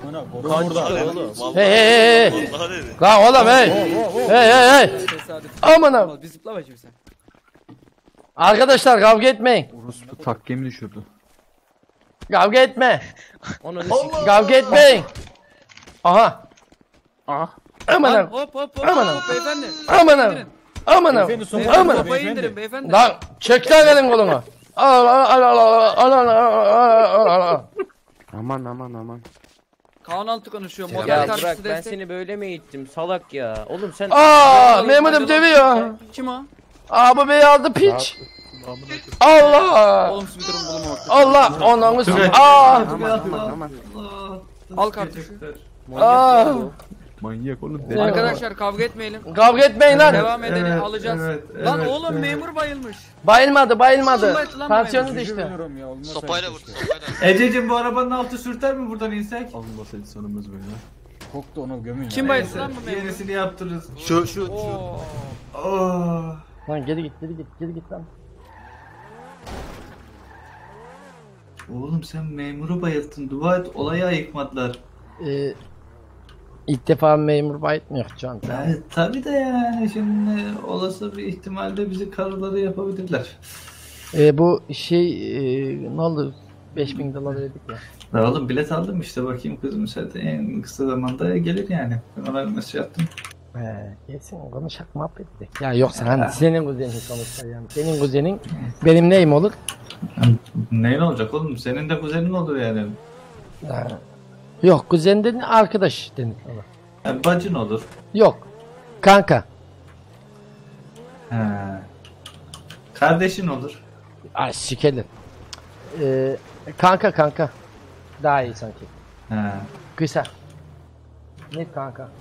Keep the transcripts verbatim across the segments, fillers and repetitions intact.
Hey hey hey. Lan oğlum hey. Hey hey hey. Aman abi. Bir zıpla bakayım sen. Arkadaşlar kavga etmeyin. Orospu takkemi düşürdü. Kavga etme. Kavga etmeyin. Aha. Ah. Aman Lan abi. hop hop hop Aman hop beyefendi. Aman abi. Aman abi. Beyefendi Aman abi. sopayı indirin beyefendi. Lan çek lan elin kolunu. Al al al al al al al al. Aman aman aman. Kaan Altı konuşuyor. Ya Model bırak karşısı ben destek. seni böyle mi eğittim salak ya. Oğlum sen... Aa memurum dövüyor. Kim o? Aa bu bey aldı piç. Allah. Oğlum siz bir durun bulun orada. Allah onanı s***. Aa. Aman aman aman. Al kardeşim. Aa. Manyak oğlum. deli. Arkadaşlar kavga etmeyelim. Kavga etmeyin lan. Devam edelim evet, alacağız. evet, Lan evet, oğlum evet. memur bayılmış. Bayılmadı bayılmadı. Kim bayıldı lan Tansiyonu memur? düştü. Sopayla vurdu sopayla. Ececiğim bu arabanın altı sürter mi buradan insek? Alınmasaydı sonumuz böyle. Koktu onu gömün. Kim bayıldı lan bu memur? Yenisini yaptırırız. Şu şu şu. Oo. Oh. Lan geri git geri git geri git lan. Oğlum sen memuru bayılttın. Dua et olayı ayıkmadılar. Ee, ilk defa memur bayıltmıyor can. Yani, tabii de yani şimdi olası bir ihtimalle bizi karıları yapabilirler. Ee, bu şey e, ne oldu? beş bin dolar ödedik ya. Ya oğlum bilet aldım işte bakayım kızım zaten en kısa zamanda gelir yani. Ben ona bir mesaj attım. He, gelsin konuşak muhabbet edelim. Ya yoksa hani senin kuzenin sonuçta yani. Senin kuzenin benim neyim olur? Neyin olacak oğlum? Senin de kuzenin olur yani. Ha. Yok kuzen dedin arkadaş denir ona. Yani bacın olur. Yok kanka. He. Kardeşin olur. Ay sikelim. Ee, kanka kanka. Daha iyi sanki. He. Kısa. Ne kanka?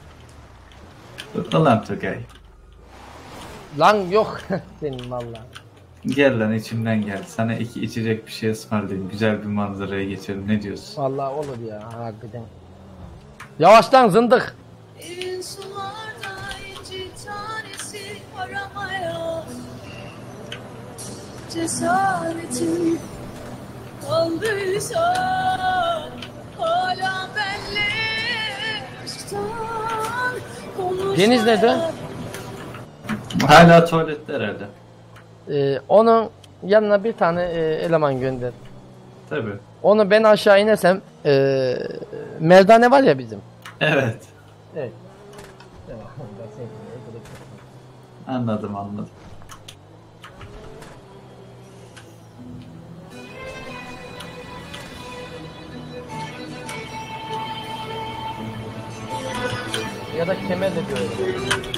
Ulan Tugay. Lan yok senin vallahi. Gel lan içimden gel. Sana iki içecek bir şey ısmarlayayım. Güzel bir manzaraya geçelim. Ne diyorsun? Vallahi olur ya harbiden. Yavaştan zındık. Elin sularda inci tanesi aramaya cesaretim kaldıysa hala benle aşktan konuşmaya. Deniz nerede? Hala tuvalette herhalde. Ee, onun yanına bir tane e, eleman gönder. Tabii. Onu ben aşağı inesem e, merdane var ya bizim. Evet. Evet. Anladım anladım. Ya da kemerle böyle.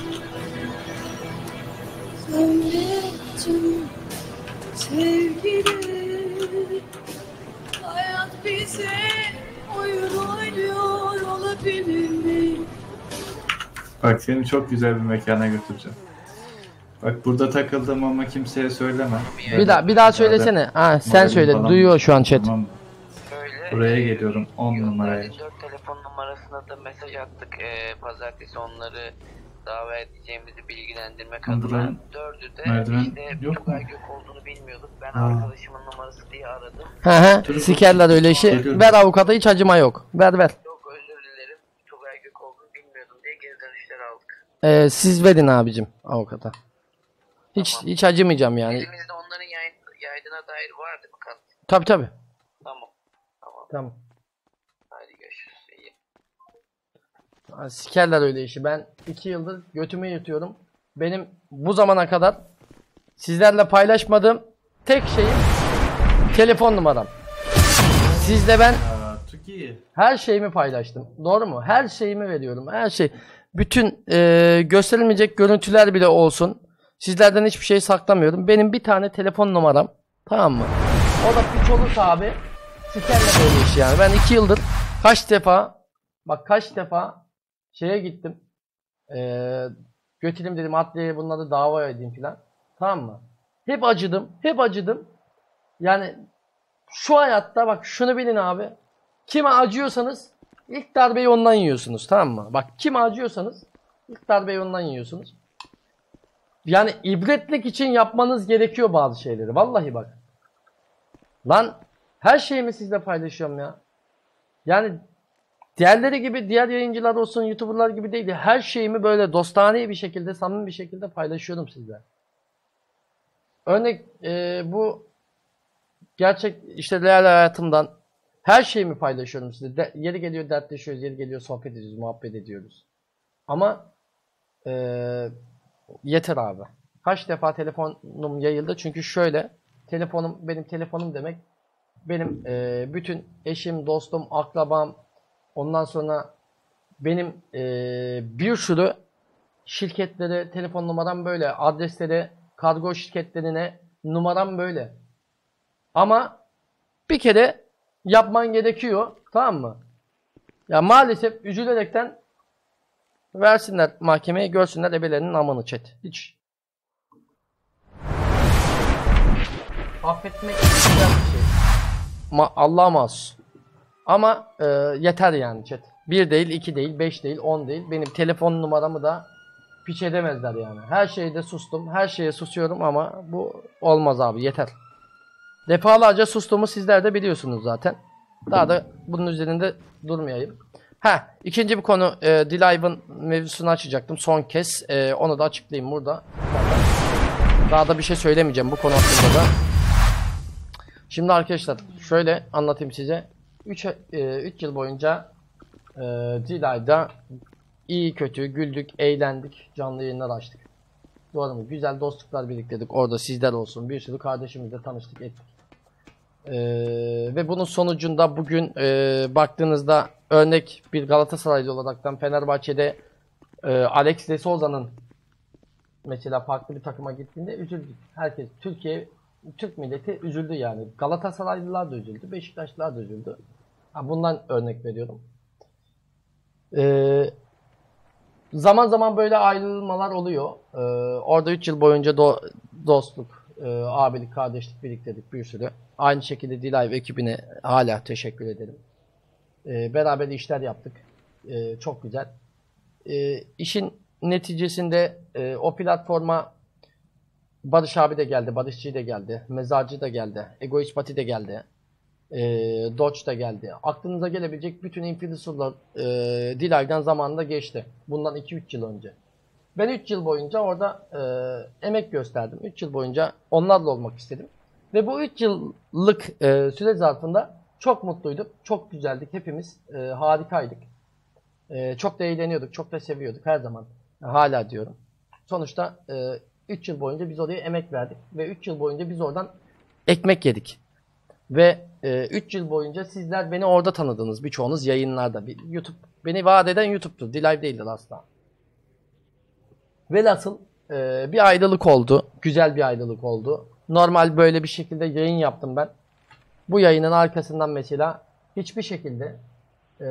Söyleyeceğim sevgili hayat bize oyun oynuyor olabilir mi? Bak seni çok güzel bir mekana götüreceğim. Bak burada takıldım ama kimseye söyleme. Bir daha bir daha söylesene. Ha sen Moralim söyle. falan- Duyuyor şu an chat. Tamam. Şöyle, Buraya e, geliyorum on numaraya. dört telefon numarasına da mesaj attık. E, pazartesi onları davet edeceğimizi bilgilendirmek adına. Buranın Dördü de merdiven işte yok Tugay mu? Gök olduğunu bilmiyorduk. Ben Ha. arkadaşımın numarası diye aradım. Hı hı. Sikerler öyle işi. Geliyorum. Ver avukata hiç acıma yok. Ver ver. Çok özür dilerim. Tugay Gök olduğunu bilmiyordum diye geri dönüşler aldık. Ee, siz verin abicim avukata. Hiç Tamam. hiç acımayacağım yani. Elimizde onların yay, yaydığına dair var değil mi kanıt? Tabi tabi. Tamam. Tamam. Tamam. Hadi görüşürüz. İyi. Ha, sikerler öyle işi. Ben iki yıldır götümü yırtıyorum. Benim bu zamana kadar sizlerle paylaşmadığım tek şeyim telefon numaram. Sizle ben Aa, Tuki. her şeyimi paylaştım. Doğru mu? Her şeyimi veriyorum. Her şey. Bütün e, gösterilmeyecek görüntüler bile olsun. Sizlerden hiçbir şey saklamıyorum. Benim bir tane telefon numaram. Tamam mı? O da piç olursa abi sikerle böyle iş yani. Ben iki yıldır kaç defa bak kaç defa şeye gittim. Eee götüreyim dedim adliyeye bunları dava edeyim filan. Tamam mı? Hep acıdım. Hep acıdım. Yani şu hayatta bak şunu bilin abi. Kime acıyorsanız ilk darbeyi ondan yiyorsunuz. Tamam mı? Bak kime acıyorsanız ilk darbeyi ondan yiyorsunuz. Yani ibretlik için yapmanız gerekiyor bazı şeyleri. Vallahi bak. Lan her şeyimi sizle paylaşıyorum ya. Yani diğerleri gibi, diğer yayıncılar olsun, YouTuber'lar gibi değil. Her şeyimi böyle dostane bir şekilde, samimi bir şekilde paylaşıyorum sizle. Örnek e, bu gerçek işte real hayatımdan her şeyimi paylaşıyorum size. De, yeri geliyor dertleşiyoruz, yeri geliyor sohbet ediyoruz, muhabbet ediyoruz. Ama e, yeter abi. Kaç defa telefonum yayıldı çünkü şöyle, telefonum benim telefonum demek. Benim e, bütün eşim, dostum, akrabam, ondan sonra benim e, bir sürü şirketlere telefon numaram böyle, adresleri, kargo şirketlerine numaram böyle. Ama bir kere yapman gerekiyor, tamam mı? Ya maalesef üzülerekten versinler mahkemeye, görsünler ebelerinin amını chat. Hiç. Affetmek güzel bir şey. Ma Allah'a mahsus. Ama e, yeter yani chat. Bir değil, iki değil, beş değil, on değil. Benim telefon numaramı da piç edemezler yani. Her şeyde sustum. Her şeye susuyorum ama bu olmaz abi, yeter. Defalarca sustuğumu sizler de biliyorsunuz zaten. Daha da bunun üzerinde durmayayım. Ha, ikinci bir konu, e, D-Live'ın mevzusunu açacaktım son kez. E, onu da açıklayayım burada. Daha da bir şey söylemeyeceğim bu konu hakkında da. Şimdi arkadaşlar şöyle anlatayım size. üç yıl boyunca e, D-Live'da iyi kötü güldük, eğlendik, canlı yayınlar açtık. Doğru mu? Güzel dostluklar biriktirdik. Orada sizler olsun. Bir sürü kardeşimizle tanıştık, ettik. Ee, ve bunun sonucunda bugün e, baktığınızda örnek bir Galatasaraylı olaraktan Fenerbahçe'de e, Alex de Souza'nın mesela farklı bir takıma gittiğinde üzüldük. Herkes, Türkiye, Türk milleti üzüldü yani. Galatasaraylılar da üzüldü, Beşiktaşlılar da üzüldü. Ha, bundan örnek veriyorum. Ee, zaman zaman böyle ayrılmalar oluyor. Ee, orada üç yıl boyunca do dostluk, e, abilik, kardeşlik biriktirdik bir sürü. Aynı şekilde D-Live ekibine hala teşekkür ederim. Ee, beraber işler yaptık. Ee, çok güzel. Ee, işin neticesinde e, o platforma Barış abi de geldi, Barışçı da geldi, Mezarcı da geldi, Egoist Pati de geldi, e, Dodge da geldi. Aklınıza gelebilecek bütün influencerlar e, D-Live'den zamanında geçti. Bundan iki üç yıl önce. Ben üç yıl boyunca orada e, emek gösterdim. üç yıl boyunca onlarla olmak istedim. Ve bu üç yıllık e, süre zarfında çok mutluyduk, çok güzeldik, hepimiz e, harikaydık. E, çok da eğleniyorduk, çok da seviyorduk her zaman. Hala diyorum. Sonuçta e, üç yıl boyunca biz oraya emek verdik ve üç yıl boyunca biz oradan ekmek yedik. Ve üç yıl boyunca sizler beni orada tanıdınız, birçoğunuz yayınlarda. Bir YouTube, beni vaat eden YouTube'tur, D-Live değildir asla. Velhasıl e, bir ayrılık oldu, güzel bir ayrılık oldu. Normal böyle bir şekilde yayın yaptım ben. Bu yayının arkasından mesela hiçbir şekilde e,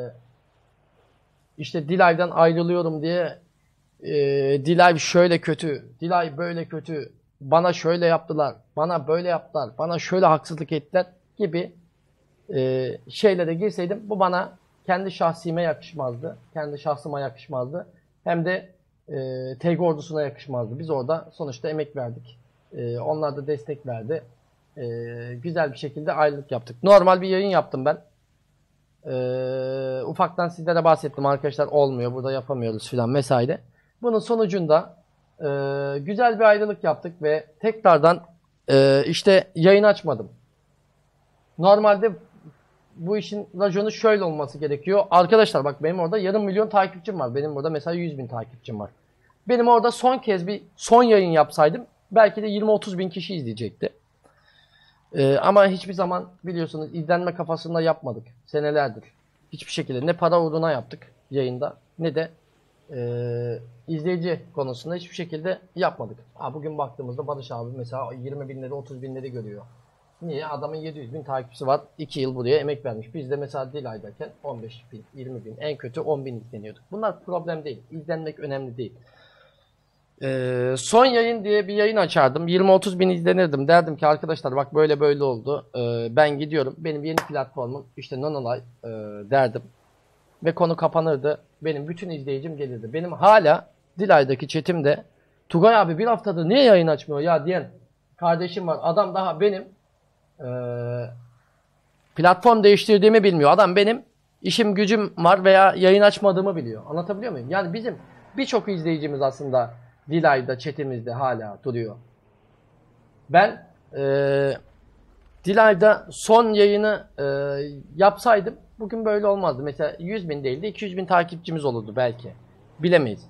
işte D-Live'den ayrılıyorum diye e, D-Live şöyle kötü, D-Live böyle kötü, bana şöyle yaptılar, bana böyle yaptılar, bana şöyle haksızlık ettiler gibi e, şeylere girseydim bu bana kendi şahsime yakışmazdı. Kendi şahsıma yakışmazdı. Hem de e, T G ordusuna yakışmazdı. Biz orada sonuçta emek verdik. E, onlar da destek verdi. E, güzel bir şekilde ayrılık yaptık. Normal bir yayın yaptım ben. E, ufaktan sizlere bahsettim arkadaşlar, olmuyor, burada yapamıyoruz filan vesaire. Bunun sonucunda e, güzel bir ayrılık yaptık ve tekrardan e, işte yayın açmadım. Normalde bu işin raconu şöyle olması gerekiyor. Arkadaşlar bak, benim orada yarım milyon takipçim var. Benim burada mesela yüz bin takipçim var. Benim orada son kez bir son yayın yapsaydım belki de yirmi otuz bin kişi izleyecekti. Ee, ama hiçbir zaman biliyorsunuz izlenme kafasında yapmadık. Senelerdir. Hiçbir şekilde ne para uğruna yaptık yayında ne de e, izleyici konusunda hiçbir şekilde yapmadık. Ha, bugün baktığımızda Barış abi mesela yirmi binleri otuz binleri görüyor. Niye? Adamın yedi yüz bin takipçisi var. iki yıl buraya emek vermiş. Biz de mesela D-Live'dayken on beş bin, yirmi bin, en kötü on bin izleniyorduk. Bunlar problem değil. İzlenmek önemli değil. Ee, son yayın diye bir yayın açardım. yirmi otuz bin izlenirdim. Derdim ki arkadaşlar bak böyle böyle oldu. Ee, ben gidiyorum. Benim yeni platformum işte Nonolay e, derdim. Ve konu kapanırdı. Benim bütün izleyicim gelirdi. Benim hala D-Live'daki chatimde Tugay abi bir haftadır niye yayın açmıyor ya diyen kardeşim var. Adam daha benim Ee, platform değiştirdiğimi bilmiyor. Adam benim işim gücüm var veya yayın açmadığımı biliyor. Anlatabiliyor muyum? Yani bizim birçok izleyicimiz aslında Dilay'da, chatimizde hala duruyor. Ben eee Dilay'da son yayını eee, yapsaydım bugün böyle olmazdı. Mesela yüz bin değil de iki yüz bin takipçimiz olurdu belki. Bilemeyiz.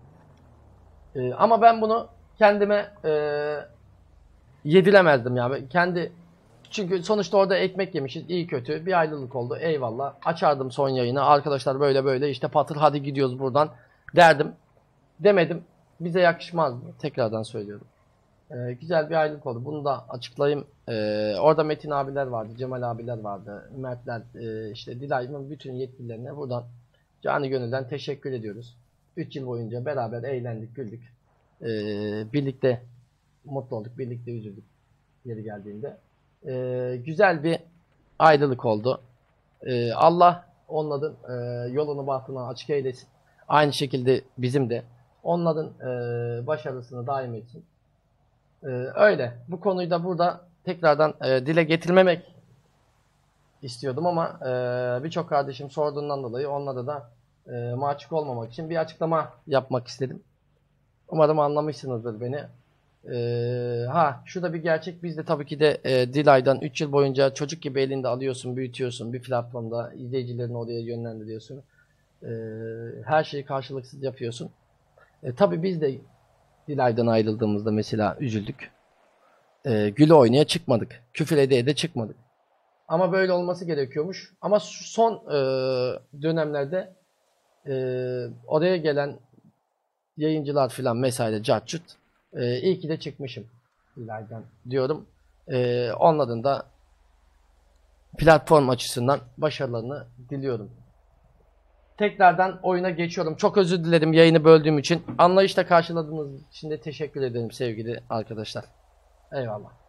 Eee, ama ben bunu kendime eee yediremezdim ya. Ben Kendi çünkü sonuçta orada ekmek yemişiz. İyi kötü bir ayrılık oldu. Eyvallah. Açardım son yayını. Arkadaşlar böyle böyle işte patır hadi gidiyoruz buradan derdim. Demedim. Bize yakışmazdı. Tekrardan söylüyorum. Ee, güzel bir ayrılık oldu. Bunu da açıklayayım. Ee, orada Metin abiler vardı. Cemal abiler vardı. Mertler, e, işte Dilay'ın bütün yetkililerine buradan canı gönülden teşekkür ediyoruz. üç yıl boyunca beraber eğlendik, güldük. Ee, birlikte mutlu olduk. Birlikte üzüldük yeri geldiğinde. Ee, güzel bir ayrılık oldu. Ee, Allah onların e, yolunu bahtını açık eylesin. Aynı şekilde bizim de onların e, başarısını daim etsin. Ee, öyle. Bu konuyu da burada tekrardan e, dile getirmemek istiyordum ama e, birçok kardeşim sorduğundan dolayı onlara da e, mahcup olmamak için bir açıklama yapmak istedim. Umarım anlamışsınızdır beni. Ee, ha şu da bir gerçek, biz de tabii ki de e, Dilay'dan üç yıl boyunca çocuk gibi elinde alıyorsun, büyütüyorsun, bir platformda izleyicilerini oraya yönlendiriyorsun. Ee, her şeyi karşılıksız yapıyorsun. E, tabii biz de Dilay'dan ayrıldığımızda mesela üzüldük. E, güle oynaya çıkmadık. Küfür ede ede çıkmadık. Ama böyle olması gerekiyormuş. Ama son e, dönemlerde e, oraya gelen yayıncılar filan mesaide cartçut. Ee, iyi ki de çıkmışım Dilay'dan diyorum. Ee, onların da platform açısından başarılarını diliyorum. Tekrardan oyuna geçiyorum. Çok özür dilerim yayını böldüğüm için. Anlayışla karşıladığınız için de teşekkür ederim sevgili arkadaşlar. Eyvallah.